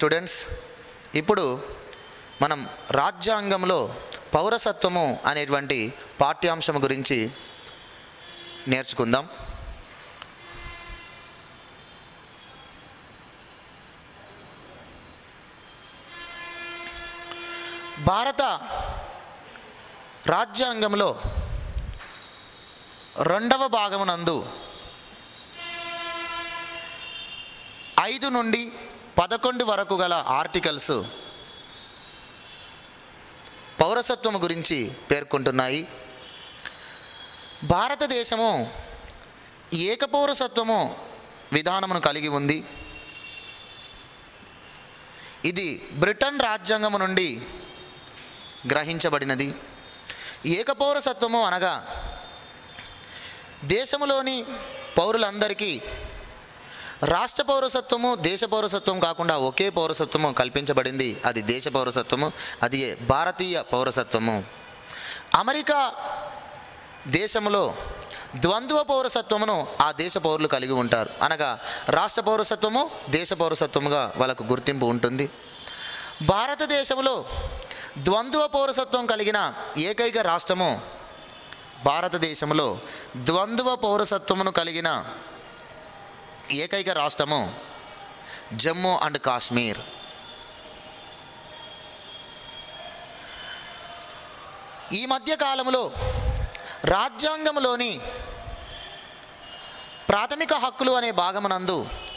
Students, ఇప్పుడు మనం రాజ్యాంగంలో పౌరసత్వము అనేటువంటి పాఠ్యాంశం గురించి నేర్చుకుందాం. భారత రాజ్యాంగంలో 2వ భాగమునందు 5 నుండి 11 వరకు గల ఆర్టికల్స్ పౌరసత్వం గురించి పేర్కొంటున్నాయి. భారతదేశము ఏకపౌరసత్వము విధానమును కలిగి ఉంది. ఇది బ్రిటన్ రాజ్యాంగము నుండి గ్రహించబడినది. ఏకపౌరసత్వము అనగా దేశములోని పౌరులందరికీ రాష్ట్ర పౌరసత్వము, దేశ పౌరసత్వం కాకుండా ఒకే పౌరసత్వము కల్పించబడింది. అది దేశ పౌరసత్వము, అది భారతీయ పౌరసత్వము. అమెరికా దేశంలో ద్వంద్వ పౌరసత్వమును ఆ దేశ పౌరులు కలిగి ఉంటారు. అనగా రాష్ట్ర పౌరసత్వము, దేశ పౌరసత్వముగా వాళ్ళకు గుర్తింపు ఉంటుంది. భారతదేశంలో ద్వంద్వ పౌరసత్వం కలిగిన ఏకైక రాష్ట్రము, భారతదేశంలో ద్వంద్వ పౌరసత్వమును కలిగిన ఏకైక రాష్ట్రము జమ్మూ అండ్ కాశ్మీర్. ఈ మధ్య కాలంలో రాజ్యాంగంలోని ప్రాథమిక హక్కులు అనే భాగమునందు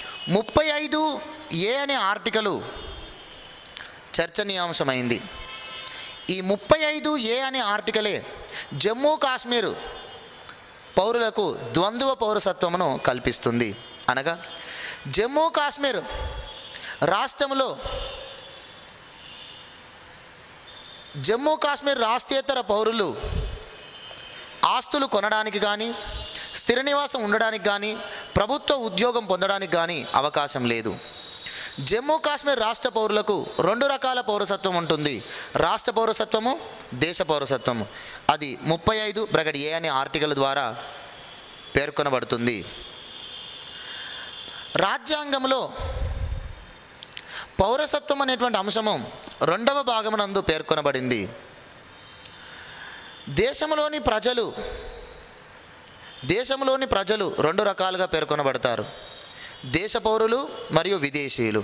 35A అనే ఆర్టికలు చర్చనీయాంశమైంది. ఈ 35A అనే ఆర్టికలే జమ్మూ కాశ్మీర్ పౌరులకు ద్వంద్వ పౌరసత్వమును కల్పిస్తుంది. అనగా జమ్మూ కాశ్మీర్ రాష్ట్రంలో జమ్మూ కాశ్మీర్ రాష్ట్రేతర పౌరులు ఆస్తులు కొనడానికి కానీ, స్థిర నివాసం ఉండడానికి కానీ, ప్రభుత్వ ఉద్యోగం పొందడానికి కానీ అవకాశం లేదు. జమ్మూ కాశ్మీర్ రాష్ట్ర పౌరులకు 2 రకాల పౌరసత్వం ఉంటుంది. రాష్ట్ర పౌరసత్వము, దేశ పౌరసత్వము. అది 35A అనే ఆర్టికల్ ద్వారా పేర్కొనబడుతుంది. రాజ్యాంగంలో పౌరసత్వం అనేటువంటి అంశము 2వ భాగమునందు పేర్కొనబడింది. దేశంలోని ప్రజలు 2 రకాలుగా పేర్కొనబడతారు: దేశ పౌరులు మరియు విదేశీయులు.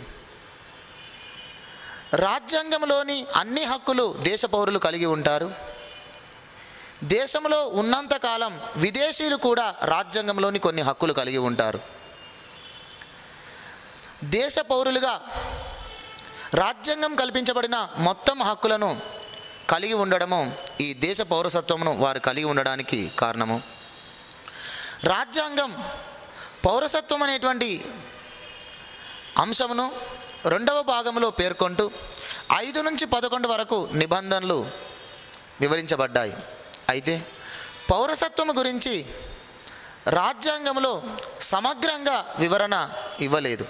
రాజ్యాంగంలోని అన్ని హక్కులు దేశ పౌరులు కలిగి ఉంటారు. దేశంలో ఉన్నంతకాలం విదేశీయులు కూడా రాజ్యాంగంలోని కొన్ని హక్కులు కలిగి ఉంటారు. దేశ పౌరులుగా రాజ్యాంగం కల్పించబడిన మొత్తం హక్కులను కలిగి ఉండడము ఈ దేశ పౌరసత్వమును వారు కలిగి ఉండడానికి కారణము. రాజ్యాంగం పౌరసత్వం అనేటువంటి అంశమును 2వ భాగంలో పేర్కొంటూ 5 నుంచి 11 వరకు నిబంధనలు వివరించబడ్డాయి. అయితే పౌరసత్వం గురించి రాజ్యాంగంలో సమగ్రంగా వివరణ ఇవ్వలేదు.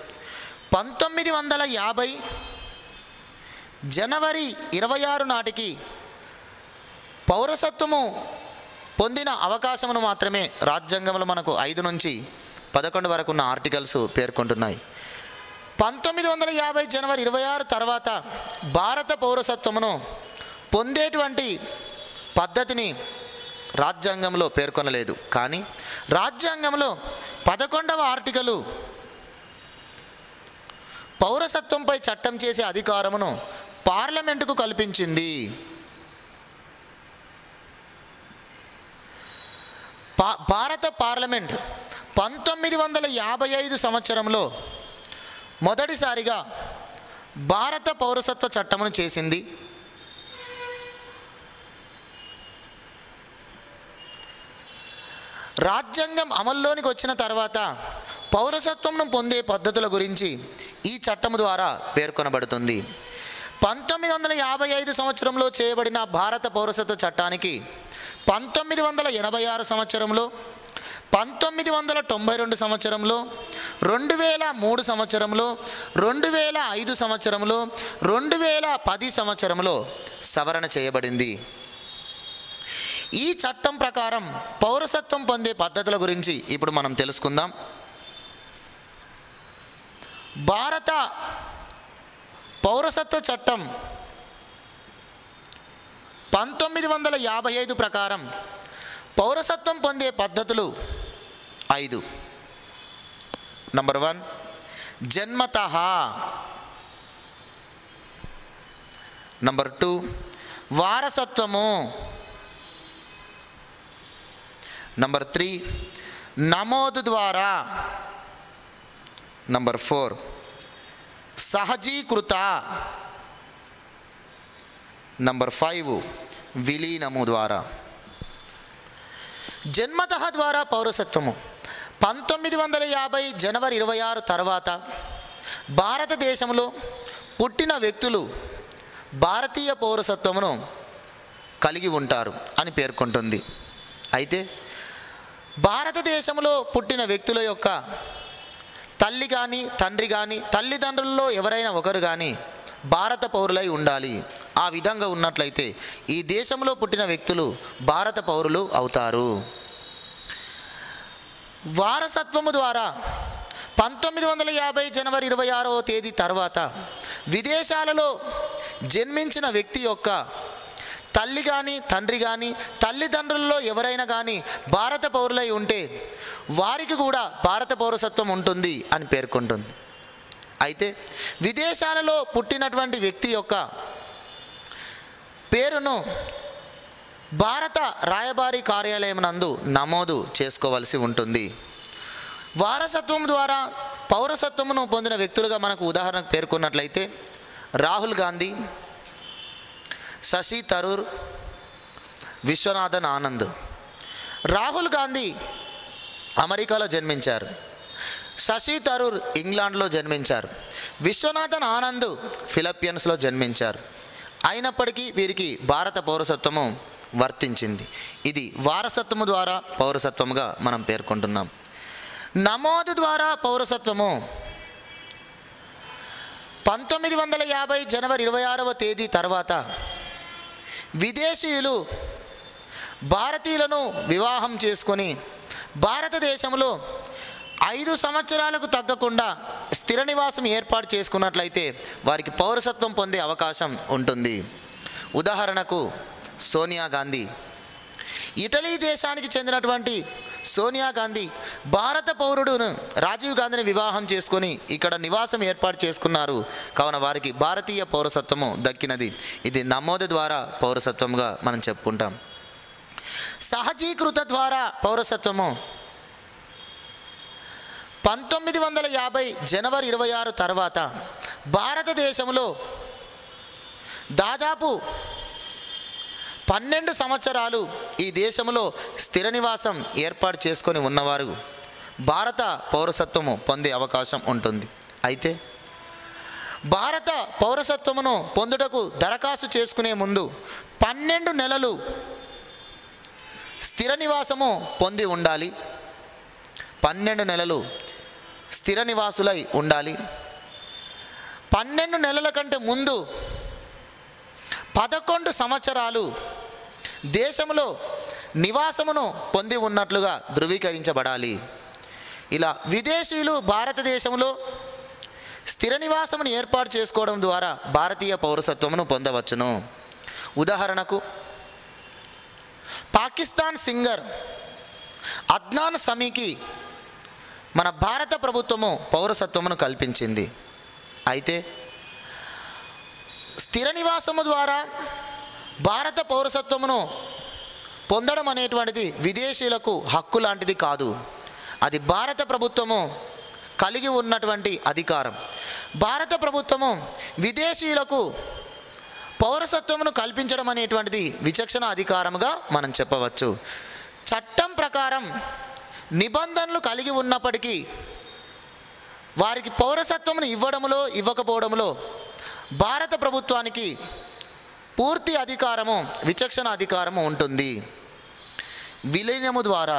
1950 జనవరి 26 నాటికి పౌరసత్వము పొందిన అవకాశమును మాత్రమే రాజ్యాంగంలో మనకు 5 నుంచి 11 వరకు ఉన్న ఆర్టికల్స్ పేర్కొంటున్నాయి. 1950 జనవరి 26 తర్వాత భారత పౌరసత్వమును పొందేటువంటి పద్ధతిని రాజ్యాంగంలో పేర్కొనలేదు. కానీ రాజ్యాంగంలో 11వ ఆర్టికలు పౌరసత్వంపై చట్టం చేసే అధికారమును పార్లమెంటుకు కల్పించింది. భారత పార్లమెంట్ 1955 సంవత్సరంలో మొదటిసారిగా భారత పౌరసత్వ చట్టమును చేసింది. రాజ్యాంగం అమల్లోనికి వచ్చిన తర్వాత పౌరసత్వంను పొందే పద్ధతుల గురించి ఈ చట్టము ద్వారా పేర్కొనబడుతుంది. 1955 సంవత్సరంలో చేయబడిన భారత పౌరసత్వ చట్టానికి 1986 సంవత్సరంలో, 1992 సంవత్సరంలో, 2003 సంవత్సరంలో, 2005 సంవత్సరంలో, 2010 సంవత్సరంలో సవరణ చేయబడింది. ఈ చట్టం ప్రకారం పౌరసత్వం పొందే పద్ధతుల గురించి ఇప్పుడు మనం తెలుసుకుందాం. భారత పౌరసత్వ చట్టం 1955 ప్రకారం పౌరసత్వం పొందే పద్ధతులు 5. నంబర్ 1 జన్మతః. నంబర్ 2 వారసత్వము. నంబర్ 3 నమోదు ద్వారా. నంబర్ 4 సహజీకృత. నంబర్ 5 విలీనము ద్వారా. జన్మతః ద్వారా పౌరసత్వము 1950 జనవరి 26 తర్వాత భారతదేశంలో పుట్టిన వ్యక్తులు భారతీయ పౌరసత్వమును కలిగి ఉంటారు అని పేర్కొంటుంది. అయితే భారతదేశంలో పుట్టిన వ్యక్తుల యొక్క తల్లి కానీ తండ్రి కానీ తల్లిదండ్రుల్లో ఎవరైనా ఒకరు కానీ భారత పౌరులై ఉండాలి. ఆ విధంగా ఉన్నట్లయితే ఈ దేశంలో పుట్టిన వ్యక్తులు భారత పౌరులు అవుతారు. వారసత్వము ద్వారా 1950 జనవరి 26వ తేదీ తర్వాత విదేశాలలో జన్మించిన వ్యక్తి యొక్క తల్లి కానీ తండ్రి కానీ తల్లిదండ్రుల్లో ఎవరైనా కానీ భారత పౌరులై ఉంటే వారికి కూడా భారత పౌరసత్వం ఉంటుంది అని పేర్కొంటుంది. అయితే విదేశాలలో పుట్టినటువంటి వ్యక్తి యొక్క పేరును భారత రాయబారి కార్యాలయం నందు నమోదు చేసుకోవలసి ఉంటుంది. వారసత్వం ద్వారా పౌరసత్వమును పొందిన వ్యక్తులుగా మనకు ఉదాహరణకు పేర్కొన్నట్లయితే రాహుల్ గాంధీ, శశి థరూర్, విశ్వనాథన్ ఆనంద్. రాహుల్ గాంధీ అమెరికాలో జన్మించారు. శశి థరూర్ ఇంగ్లాండ్లో జన్మించారు. విశ్వనాథన్ ఆనంద్ ఫిలిప్పీన్స్లో జన్మించారు. అయినప్పటికీ వీరికి భారత పౌరసత్వము వర్తించింది. ఇది వారసత్వము ద్వారా పౌరసత్వముగా మనం పేర్కొంటున్నాం. నమోదు ద్వారా పౌరసత్వము 1950 జనవరి 26వ తేదీ తర్వాత విదేశీయులు భారతీయులను వివాహం చేసుకొని భారతదేశంలో 5 సంవత్సరాలకు తగ్గకుండా స్థిర నివాసం ఏర్పాటు చేసుకున్నట్లయితే వారికి పౌరసత్వం పొందే అవకాశం ఉంటుంది. ఉదాహరణకు సోనియా గాంధీ. ఇటలీ దేశానికి చెందినటువంటి సోనియా గాంధీ భారత పౌరుడును రాజీవ్ గాంధీని వివాహం చేసుకొని ఇక్కడ నివాసం ఏర్పాటు చేసుకున్నారు. కావున వారికి భారతీయ పౌరసత్వము దక్కినది. ఇది నమోదు ద్వారా పౌరసత్వంగా మనం చెప్పుకుంటాం. సహజీకృత ద్వారా పౌరసత్వము 1950 జనవరి 26 తర్వాత భారతదేశంలో దాదాపు 12 సంవత్సరాలు ఈ దేశంలో స్థిర నివాసం ఏర్పాటు చేసుకొని ఉన్నవారు భారత పౌరసత్వము పొందే అవకాశం ఉంటుంది. అయితే భారత పౌరసత్వమును పొందుటకు దరఖాస్తు చేసుకునే ముందు 12 నెలలు స్థిర నివాసము పొంది ఉండాలి. 12 నెలలు స్థిర నివాసులై ఉండాలి. 12 నెలల కంటే ముందు 11 సంవత్సరాలు దేశంలో నివాసమును పొంది ఉన్నట్లుగా ధృవీకరించబడాలి. ఇలా విదేశీయులు భారతదేశంలో స్థిర నివాసమును ఏర్పాటు చేసుకోవడం ద్వారా భారతీయ పౌరసత్వమును పొందవచ్చును. ఉదాహరణకు పాకిస్తాన్ సింగర్ అద్నాన్ సమీకి మన భారత ప్రభుత్వము పౌరసత్వమును కల్పించింది. అయితే స్థిర నివాసము ద్వారా భారత పౌరసత్వమును పొందడం అనేటువంటిది విదేశీయులకు హక్కు లాంటిది కాదు. అది భారత ప్రభుత్వము కలిగి ఉన్నటువంటి అధికారం. భారత ప్రభుత్వము విదేశీయులకు పౌరసత్వమును కల్పించడం అనేటువంటిది విచక్షణ అధికారముగా మనం చెప్పవచ్చు. చట్టం ప్రకారం నిబంధనలు కలిగి ఉన్నప్పటికీ వారికి పౌరసత్వమును ఇవ్వడంలో ఇవ్వకపోవడంలో భారత ప్రభుత్వానికి పూర్తి అధికారము విచక్షణ అధికారము ఉంటుంది. విలీనము ద్వారా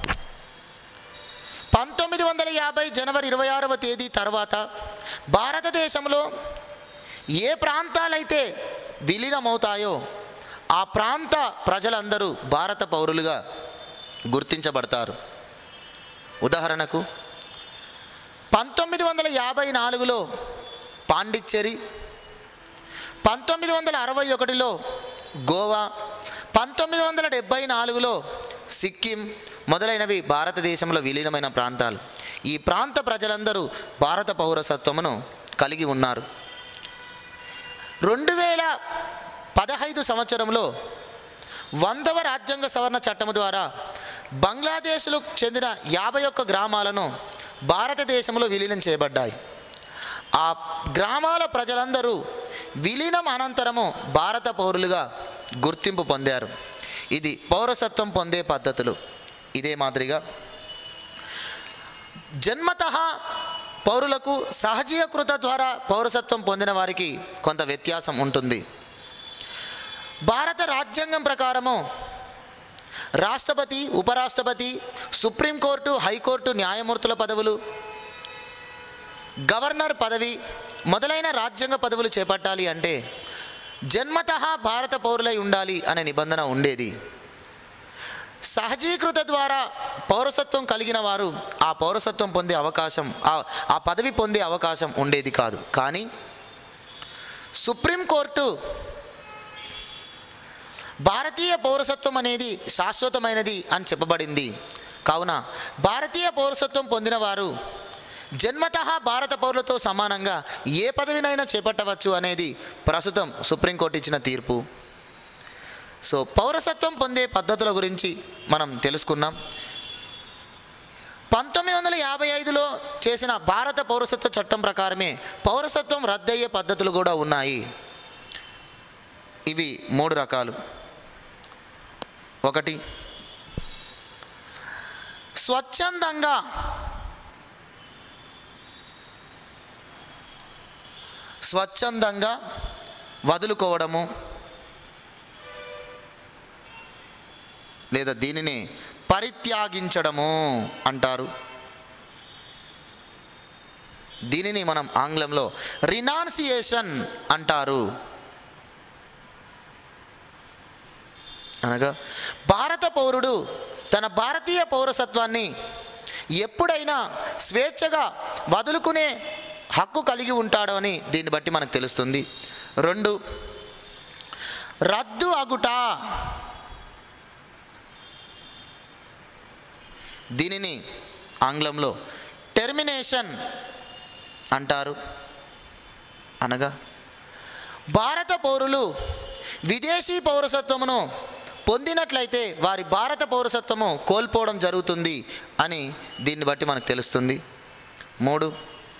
1950 జనవరి 26వ తేదీ తర్వాత భారతదేశంలో ఏ ప్రాంతాలైతే విలీనమవుతాయో ఆ ప్రాంత ప్రజలందరూ భారత పౌరులుగా గుర్తించబడతారు. ఉదాహరణకు 1954లో పాండిచ్చేరి, 1961లో గోవా, 1974లో సిక్కిం మొదలైనవి భారతదేశంలో విలీనమైన ప్రాంతాలు. ఈ ప్రాంత ప్రజలందరూ భారత పౌరసత్వమును కలిగి ఉన్నారు. 2015 సంవత్సరంలో 100వ రాజ్యాంగ సవరణ చట్టం ద్వారా బంగ్లాదేశ్కు చెందిన 51 గ్రామాలను భారతదేశంలో విలీనం చేయబడ్డాయి. ఆ గ్రామాల ప్రజలందరూ విలీనం అనంతరము భారత పౌరులుగా గుర్తింపు పొందారు. ఇది పౌరసత్వం పొందే పద్ధతులు. ఇదే మాదిరిగా జన్మతః పౌరులకు సహజీకృత ద్వారా పౌరసత్వం పొందిన వారికి కొంత వ్యత్యాసం ఉంటుంది. భారత రాజ్యాంగం ప్రకారము రాష్ట్రపతి, ఉపరాష్ట్రపతి, సుప్రీంకోర్టు, హైకోర్టు న్యాయమూర్తుల పదవులు, గవర్నర్ పదవి మొదలైన రాజ్యాంగ పదవులు చేపట్టాలి అంటే జన్మతః భారత పౌరులై ఉండాలి అనే నిబంధన ఉండేది. సహజీకృత ద్వారా పౌరసత్వం కలిగిన వారు ఆ పౌరసత్వం పొందే అవకాశం, ఆ పదవి పొందే అవకాశం ఉండేది కాదు. కానీ సుప్రీంకోర్టు భారతీయ పౌరసత్వం అనేది శాశ్వతమైనది అని చెప్పబడింది. కావున భారతీయ పౌరసత్వం పొందిన వారు జన్మతః భారత పౌరులతో సమానంగా ఏ పదవినైనా చేపట్టవచ్చు అనేది ప్రస్తుతం సుప్రీంకోర్టు ఇచ్చిన తీర్పు. సో పౌరసత్వం పొందే పద్ధతుల గురించి మనం తెలుసుకున్నాం. 1955లో చేసిన భారత పౌరసత్వ చట్టం ప్రకారమే పౌరసత్వం రద్దయ్యే పద్ధతులు కూడా ఉన్నాయి. ఇవి 3 రకాలు. 1, స్వచ్ఛందంగా వదులుకోవడము, లేదా దీనిని పరిత్యాగించడము అంటారు. దీనిని మనం ఆంగ్లంలో రినాన్సియేషన్ అంటారు. అనగా భారత పౌరుడు తన భారతీయ పౌరసత్వాన్ని ఎప్పుడైనా స్వేచ్ఛగా వదులుకునే హక్కు కలిగి ఉంటాడు అని దీన్ని బట్టి మనకు తెలుస్తుంది. 2, రద్దు అగుట. దీనిని ఆంగ్లంలో టెర్మినేషన్ అంటారు. అనగా భారత పౌరులు విదేశీ పౌరసత్వమును పొందినట్లయితే వారి భారత పౌరసత్వము కోల్పోవడం జరుగుతుంది అని దీన్ని బట్టి మనకు తెలుస్తుంది. 3,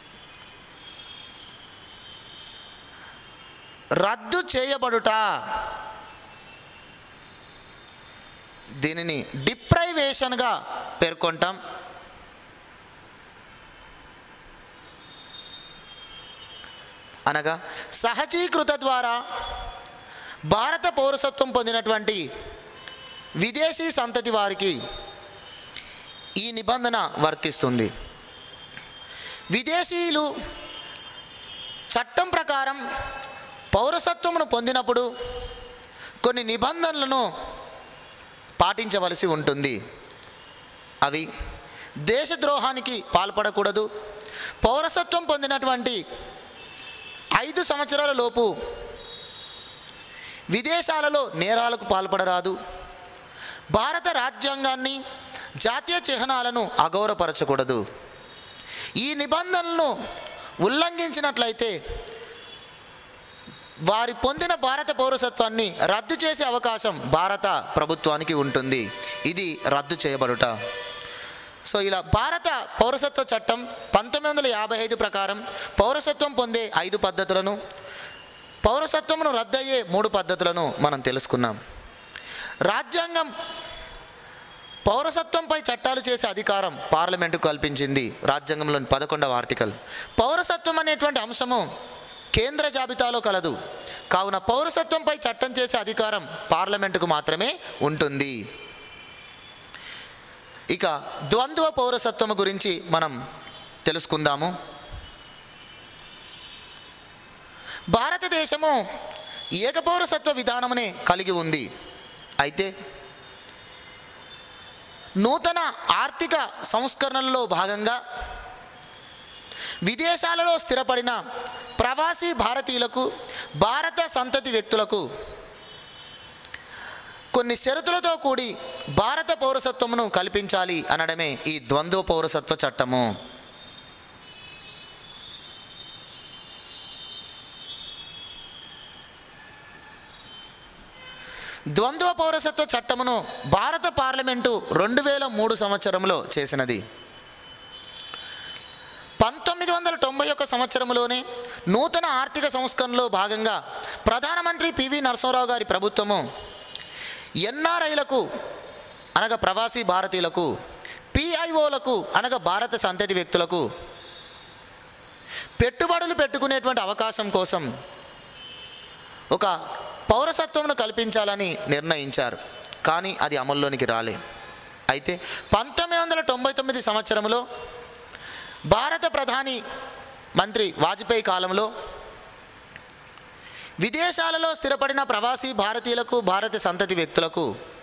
రద్దు చేయబడుట. దీనిని డిప్రైవేషన్గా పేర్కొంటాం. అనగా సహజీకృత ద్వారా భారత పౌరసత్వం పొందినటువంటి విదేశీ సంతతి వారికి ఈ నిబంధన వర్తిస్తుంది. విదేశీయులు చట్టం ప్రకారం పౌరసత్వమును పొందినప్పుడు కొన్ని నిబంధనలను పాటించవలసి ఉంటుంది. అవి దేశద్రోహానికి పాల్పడకూడదు, పౌరసత్వం పొందినటువంటి 5 సంవత్సరాల లోపు విదేశాలలో నేరాలకు పాల్పడరాదు, భారత రాజ్యాంగాన్ని, జాతీయ చిహ్నాలను అగౌరవపరచకూడదు. ఈ నిబంధనలను ఉల్లంఘించినట్లయితే వారి పొందిన భారత పౌరసత్వాన్ని రద్దు చేసే అవకాశం భారత ప్రభుత్వానికి ఉంటుంది. ఇది రద్దు చేయబడుట. సో ఇలా భారత పౌరసత్వ చట్టం 1955 ప్రకారం పౌరసత్వం పొందే 5 పద్ధతులను, పౌరసత్వమును రద్దయ్యే 3 పద్ధతులను మనం తెలుసుకున్నాం. రాజ్యాంగం పౌరసత్వంపై చట్టాలు చేసే అధికారం పార్లమెంటుకు కల్పించింది. రాజ్యాంగంలోని 11వ ఆర్టికల్. పౌరసత్వం అనేటువంటి అంశము కేంద్ర జాబితాలో కలదు. కావున పౌరసత్వంపై చట్టం చేసే అధికారం పార్లమెంటుకు మాత్రమే ఉంటుంది. ఇక ద్వంద్వ పౌరసత్వం గురించి మనం తెలుసుకుందాము. భారతదేశము ఏకపౌరసత్వ విధానమునే కలిగి ఉంది. అయితే నూతన ఆర్థిక సంస్కరణలలో భాగంగా విదేశాలలో స్థిరపడిన ప్రవాసీ భారతీయులకు, భారత సంతతి వ్యక్తులకు కొన్ని షరతులతో కూడి భారత పౌరసత్వమును కల్పించాలి అనడమే ఈ ద్వంద్వ పౌరసత్వ చట్టము. ద్వంద్వ పౌరసత్వ చట్టమును భారత పార్లమెంటు 2003 సంవత్సరంలో చేసినది. 1991 సంవత్సరంలోనే నూతన ఆర్థిక సంస్కరణలో భాగంగా ప్రధానమంత్రి పివి నరసింహారావు గారి ప్రభుత్వము ఎన్ఆర్ఐలకు అనగా ప్రవాసీ భారతీయులకు, పిఐఓలకు అనగా భారత సంతతి వ్యక్తులకు పెట్టుబడులు పెట్టుకునేటువంటి అవకాశం కోసం ఒక పౌరసత్వమును కల్పించాలని నిర్ణయించారు. కానీ అది అమల్లోనికి రాలే. అయితే 1999 సంవత్సరంలో భారత ప్రధాని మంత్రి వాజ్పేయి కాలంలో విదేశాలలో స్థిరపడిన ప్రవాసీ భారతీయులకు, భారత సంతతి వ్యక్తులకు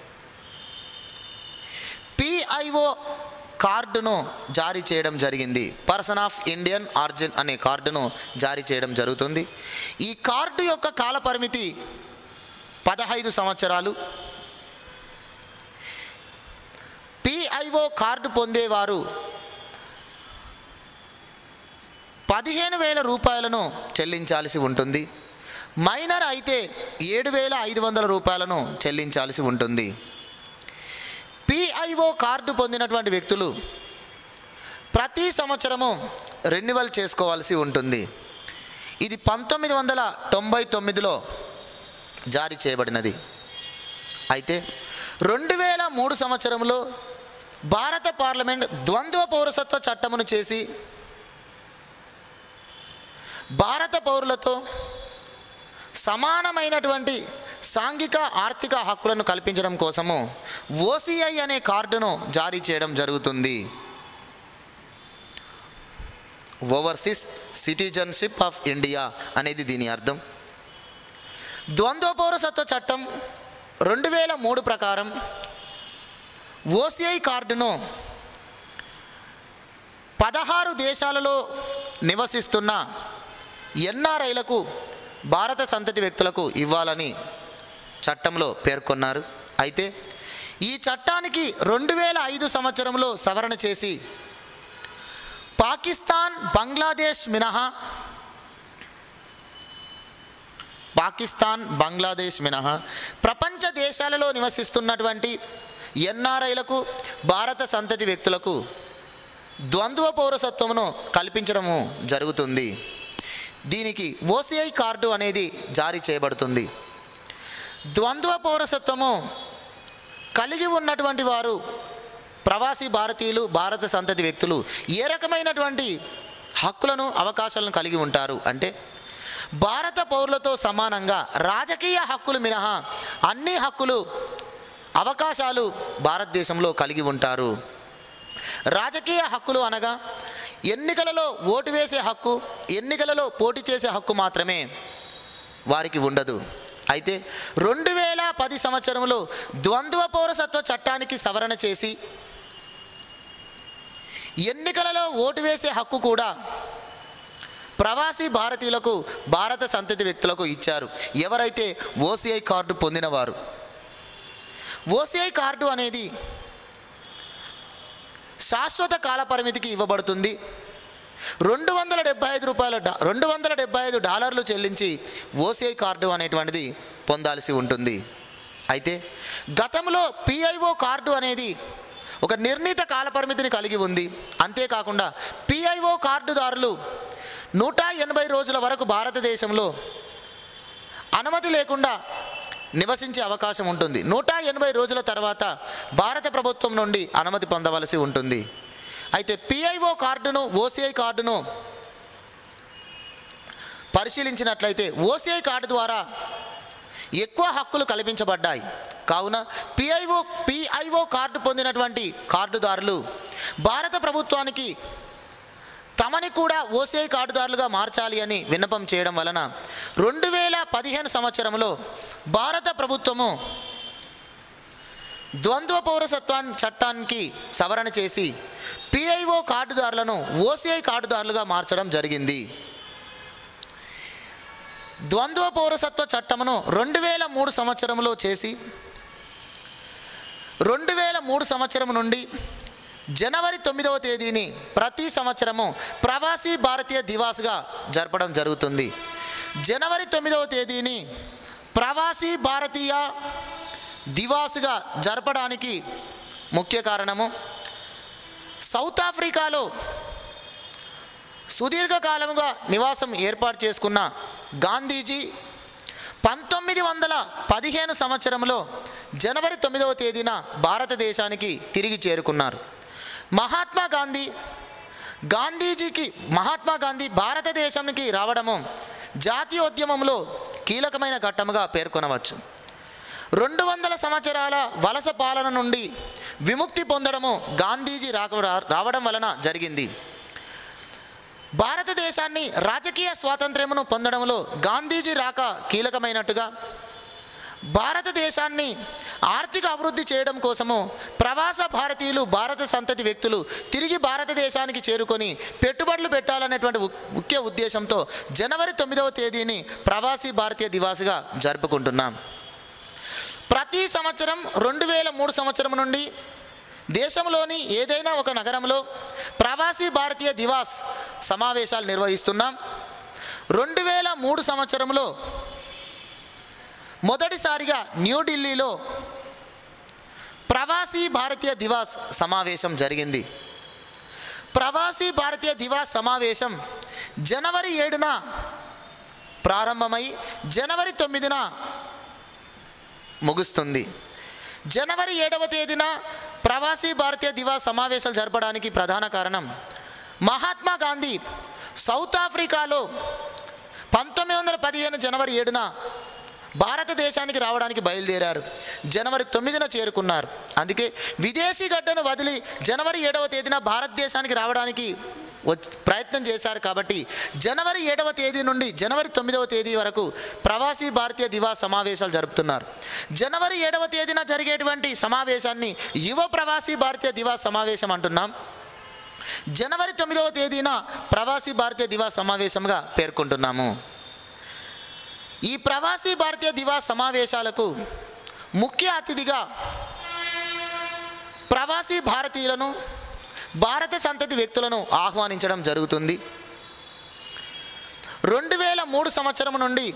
పిఐఓ కార్డును జారీ చేయడం జరిగింది. పర్సన్ ఆఫ్ ఇండియన్ ఆరిజిన్ అనే కార్డును జారీ చేయడం జరుగుతుంది. ఈ కార్డు యొక్క కాల పరిమితి 15 సంవత్సరాలు. పిఐఓ కార్డు పొందేవారు 15,000 రూపాయలను చెల్లించాల్సి ఉంటుంది. మైనర్ అయితే 7,500 రూపాయలను చెల్లించాల్సి ఉంటుంది. పిఐఓ కార్డు పొందినటువంటి వ్యక్తులు ప్రతి సంవత్సరము రెన్యువల్ చేసుకోవాల్సి ఉంటుంది. ఇది 1999లో జారీ చేయబడినది. అయితే 2003 సంవత్సరంలో భారత పార్లమెంట్ ద్వంద్వ పౌరసత్వ చట్టమును చేసి భారత పౌరులతో సమానమైనటువంటి సాంఘిక ఆర్థిక హక్కులను కల్పించడం కోసము ఓసిఐ అనే కార్డును జారీ చేయడం జరుగుతుంది. ఓవర్సీస్ సిటిజన్షిప్ ఆఫ్ ఇండియా అనేది దీని అర్థం. ద్వంద్వ పౌరసత్వ చట్టం 2003 ప్రకారం ఓసిఐ కార్డును 16 దేశాలలో నివసిస్తున్న ఎన్ఆర్ఐలకు, భారత సంతతి వ్యక్తులకు ఇవ్వాలని చట్టంలో పేర్కొన్నారు. అయితే ఈ చట్టానికి 2005 సంవత్సరంలో సవరణ చేసి పాకిస్తాన్, బంగ్లాదేశ్ మినహా ప్రపంచ దేశాలలో నివసిస్తున్నటువంటి ఎన్ఆర్ఐలకు, భారత సంతతి వ్యక్తులకు ద్వంద్వ పౌరసత్వమును కల్పించడము జరుగుతుంది. దీనికి ఓసిఐ కార్డు అనేది జారీ చేయబడుతుంది. ద్వంద్వ పౌరసత్వము కలిగి ఉన్నటువంటి వారు ప్రవాసీ భారతీయులు, భారత సంతతి వ్యక్తులు ఏ రకమైనటువంటి హక్కులను, అవకాశాలను కలిగి ఉంటారు అంటే, భారత పౌరులతో సమానంగా రాజకీయ హక్కులు మినహా అన్ని హక్కులు, అవకాశాలు భారతదేశంలో కలిగి ఉంటారు. రాజకీయ హక్కులు అనగా ఎన్నికలలో ఓటు వేసే హక్కు, ఎన్నికలలో పోటీ చేసే హక్కు మాత్రమే వారికి ఉండదు. అయితే 2010 సంవత్సరంలో ద్వంద్వ పౌరసత్వ చట్టానికి సవరణ చేసి ఎన్నికలలో ఓటు వేసే హక్కు కూడా ప్రవాసీ భారతీయులకు, భారత సంతతి వ్యక్తులకు ఇచ్చారు. ఎవరైతే ఓసిఐ కార్డు పొందినవారు. ఓసిఐ కార్డు అనేది శాశ్వత కాల పరిమితికి ఇవ్వబడుతుంది. $275 చెల్లించి ఓసిఐ కార్డు అనేటువంటిది పొందాల్సి ఉంటుంది. అయితే గతంలో పిఐఓ కార్డు అనేది ఒక నిర్ణీత కాల పరిమితిని కలిగి ఉంది. అంతేకాకుండా పిఐఓ కార్డుదారులు 180 రోజుల వరకు భారతదేశంలో అనుమతి లేకుండా నివసించే అవకాశం ఉంటుంది. 180 రోజుల తర్వాత భారత ప్రభుత్వం నుండి అనుమతి పొందవలసి ఉంటుంది. అయితే పిఐఓ కార్డును, ఓసిఐ కార్డును పరిశీలించినట్లయితే ఓసిఐ కార్డు ద్వారా ఎక్కువ హక్కులు కల్పించబడ్డాయి. కావున పిఐఓ కార్డు పొందినటువంటి కార్డుదారులు భారత ప్రభుత్వానికి తమని కూడా ఓసిఐ కార్డుదారులుగా మార్చాలి అని విన్నపం చేయడం వలన 2015 సంవత్సరంలో భారత ప్రభుత్వము ద్వంద్వ పౌరసత్వ చట్టానికి సవరణ చేసి పిఐఓ కార్డుదారులను ఓసిఐ కార్డుదారులుగా మార్చడం జరిగింది. ద్వంద్వ పౌరసత్వ చట్టమును 2003 సంవత్సరంలో చేసి 2003 సంవత్సరం నుండి జనవరి 9వ తేదీని ప్రతి సంవత్సరము ప్రవాసీ భారతీయ దివాస్గా జరపడం జరుగుతుంది. జనవరి 9వ తేదీని ప్రవాసీ భారతీయ దివాస్గా జరపడానికి ముఖ్య కారణము, సౌత్ ఆఫ్రికాలో సుదీర్ఘకాలముగా నివాసం ఏర్పాటు చేసుకున్న గాంధీజీ 1915 సంవత్సరంలో జనవరి 9వ తేదీన భారతదేశానికి తిరిగి చేరుకున్నారు. మహాత్మా గాంధీ భారతదేశానికి రావడము జాతీయోద్యమంలో కీలకమైన ఘట్టముగా పేర్కొనవచ్చు. 200 సంవత్సరాల వలస పాలన నుండి విముక్తి పొందడము గాంధీజీ రావడం వలన జరిగింది. భారతదేశాన్ని రాజకీయ స్వాతంత్ర్యమును పొందడంలో గాంధీజీ రాక కీలకమైనట్టుగా, భారతదేశాన్ని ఆర్థిక అభివృద్ధి చేయడం కోసము ప్రవాస భారతీయులు, భారత సంతతి వ్యక్తులు తిరిగి భారతదేశానికి చేరుకొని పెట్టుబడులు పెట్టాలనేటువంటి ముఖ్య ఉద్దేశంతో జనవరి 9వ తేదీని ప్రవాసీ భారతీయ దివాస్గా జరుపుకుంటున్నాం. ప్రతి సంవత్సరం 2003 సంవత్సరం నుండి దేశంలోని ఏదైనా ఒక నగరంలో ప్రవాసీ భారతీయ దివాస్ సమావేశాలు నిర్వహిస్తున్నాం. 2003 సంవత్సరంలో మొదటిసారిగా న్యూఢిల్లీలో ప్రవాసీ భారతీయ దివాస్ సమావేశం జరిగింది. ప్రవాసీ భారతీయ దివాస్ సమావేశం జనవరి 7న ప్రారంభమై జనవరి 9న ముగుస్తుంది. జనవరి 7వ తేదీన ప్రవాసీ భారతీయ దివాస్ సమావేశాలు జరపడానికి ప్రధాన కారణం, మహాత్మా గాంధీ సౌత్ ఆఫ్రికాలో 1915 జనవరి 7న భారతదేశానికి రావడానికి బయలుదేరారు. జనవరి 9న చేరుకున్నారు. అందుకే విదేశీ గడ్డను వదిలి జనవరి 7వ తేదీన భారతదేశానికి రావడానికి ప్రయత్నం చేశారు. కాబట్టి జనవరి 7వ తేదీ నుండి జనవరి 9వ తేదీ వరకు ప్రవాసీ భారతీయ దివాస్ సమావేశాలు జరుపుతున్నారు. జనవరి 7వ తేదీన జరిగేటువంటి సమావేశాన్ని యువ ప్రవాసీ భారతీయ దివాస్ సమావేశం అంటున్నాం. జనవరి 9వ తేదీన ప్రవాసీ భారతీయ దివాస్ సమావేశంగా పేర్కొంటున్నాము. ఈ ప్రవాసీ భారతీయ దివాస్ సమావేశాలకు ముఖ్య అతిథిగా ప్రవాసీ భారతీయులను, భారత సంతతి వ్యక్తులను ఆహ్వానించడం జరుగుతుంది. 2003 సంవత్సరం నుండి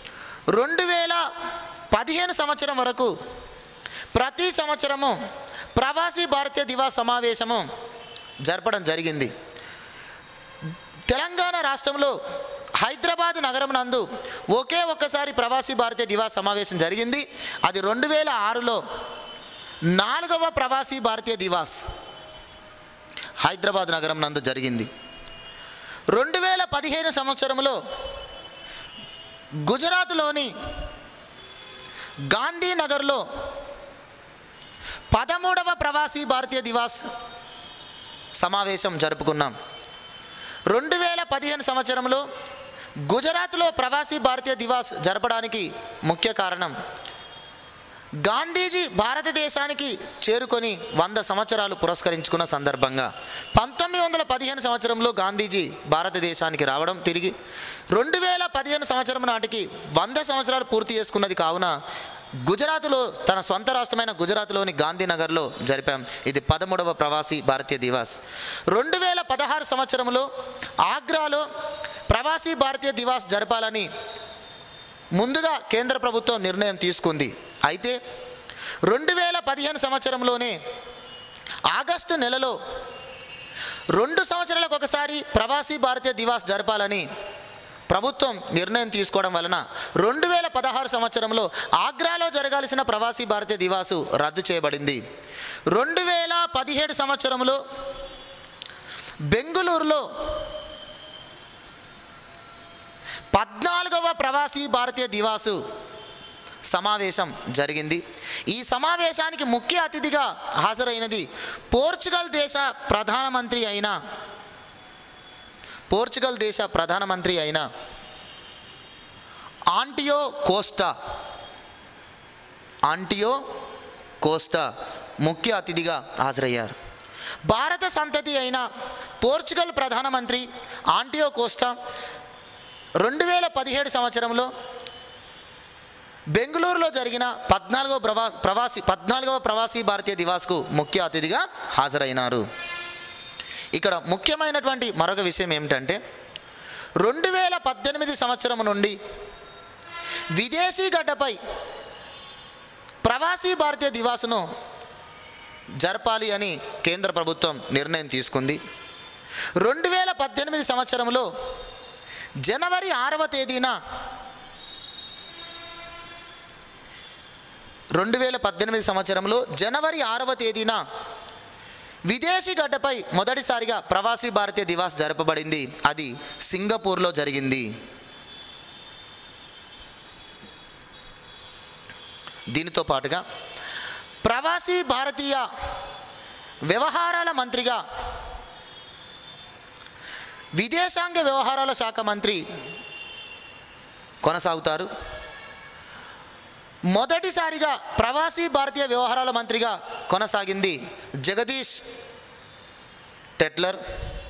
2015 సంవత్సరం వరకు ప్రతి సంవత్సరము ప్రవాసీ భారతీయ దివాస్ సమావేశము జరపడం జరిగింది. తెలంగాణ రాష్ట్రంలో హైదరాబాద్ నగరం నందు ఒకే ఒక్కసారి ప్రవాసీ భారతీయ దివాస్ సమావేశం జరిగింది. అది 2006లో 4వ ప్రవాసీ భారతీయ దివాస్ హైదరాబాద్ నగరం నందు జరిగింది. 2015 సంవత్సరంలో గుజరాత్లోని గాంధీనగర్లో 13వ ప్రవాసీ భారతీయ దివాస్ సమావేశం జరుపుకున్నాం. 2015 సంవత్సరంలో గుజరాత్లో ప్రవాసీ భారతీయ దివాస్ జరపడానికి ముఖ్య కారణం, గాంధీజీ భారతదేశానికి చేరుకొని 100 సంవత్సరాలు పురస్కరించుకున్న సందర్భంగా 1915 సంవత్సరంలో గాంధీజీ భారతదేశానికి రావడం, తిరిగి 2015 సంవత్సరం నాటికి 100 సంవత్సరాలు పూర్తి చేసుకున్నది కావున గుజరాత్లో తన సొంత రాష్ట్రమైన గుజరాత్లోని గాంధీనగర్లో జరిపాం. ఇది 13వ ప్రవాసీ భారతీయ దివాస్. 2016 సంవత్సరంలో ఆగ్రాలో ప్రవాసీ భారతీయ దివాస్ జరపాలని ముందుగా కేంద్ర ప్రభుత్వం నిర్ణయం తీసుకుంది. అయితే 2015 సంవత్సరంలోనే ఆగస్టు నెలలో 2 సంవత్సరాలకు ఒకసారి ప్రవాసీ భారతీయ దివాస్ జరపాలని ప్రభుత్వం నిర్ణయం తీసుకోవడం వలన 2016 సంవత్సరంలో ఆగ్రాలో జరగాల్సిన ప్రవాసీ భారతీయ దివాసు రద్దు చేయబడింది. 2017 సంవత్సరంలో బెంగుళూరులో 14వ ప్రవాసీ భారతీయ దివాసు సమావేశం జరిగింది. ఈ సమావేశానికి ముఖ్య అతిథిగా హాజరైనది పోర్చుగల్ దేశ ప్రధానమంత్రి అయిన ఆంటియో కోస్టా ముఖ్య అతిథిగా హాజరయ్యారు. భారత సంతతి అయిన పోర్చుగల్ ప్రధానమంత్రి ఆంటియో కోస్టా 2017 సంవత్సరంలో బెంగళూరులో జరిగిన 14వ ప్రవాసీ భారతీయ దివాస్కు ముఖ్య అతిథిగా హాజరైనారు. ఇక్కడ ముఖ్యమైనటువంటి మరొక విషయం ఏమిటంటే 2018 సంవత్సరం నుండి విదేశీ గడ్డపై ప్రవాసీ భారతీయ దివాసును జరపాలి అని కేంద్ర ప్రభుత్వం నిర్ణయం తీసుకుంది. 2018 సంవత్సరంలో జనవరి 6వ తేదీన 2018 సంవత్సరంలో జనవరి 6వ తేదీన విదేశీ గడ్డపై మొదటిసారిగా ప్రవాసీ భారతీయ దివాస్ జరపబడింది. అది సింగపూర్లో జరిగింది. దీనితో పాటుగా ప్రవాసీ భారతీయ వ్యవహారాల మంత్రిగా విదేశాంగ వ్యవహారాల శాఖ మంత్రి కొనసాగుతారు. మొదటిసారిగా ప్రవాసీ భారతీయ వ్యవహారాల మంత్రిగా కొనసాగింది జగదీష్ టెట్లర్.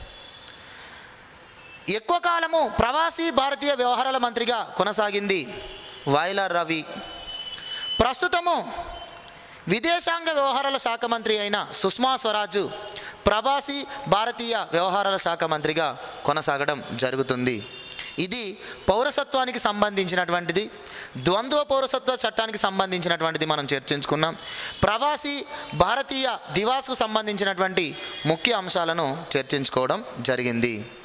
ఎక్కువ కాలము ప్రవాసీ భారతీయ వ్యవహారాల మంత్రిగా కొనసాగింది వాయిలార్ రవి. ప్రస్తుతము విదేశాంగ వ్యవహారాల శాఖ మంత్రి అయిన సుష్మా స్వరాజ్ ప్రవాసీ భారతీయ వ్యవహారాల శాఖ మంత్రిగా కొనసాగడం జరుగుతుంది. ఇది పౌరసత్వానికి సంబంధించినటువంటిది, ద్వంద్వ పౌరసత్వ చట్టానికి సంబంధించినటువంటిది మనం చర్చించుకున్నాం. ప్రవాసీ భారతీయ దివాస్కు సంబంధించినటువంటి ముఖ్య అంశాలను చర్చించుకోవడం జరిగింది.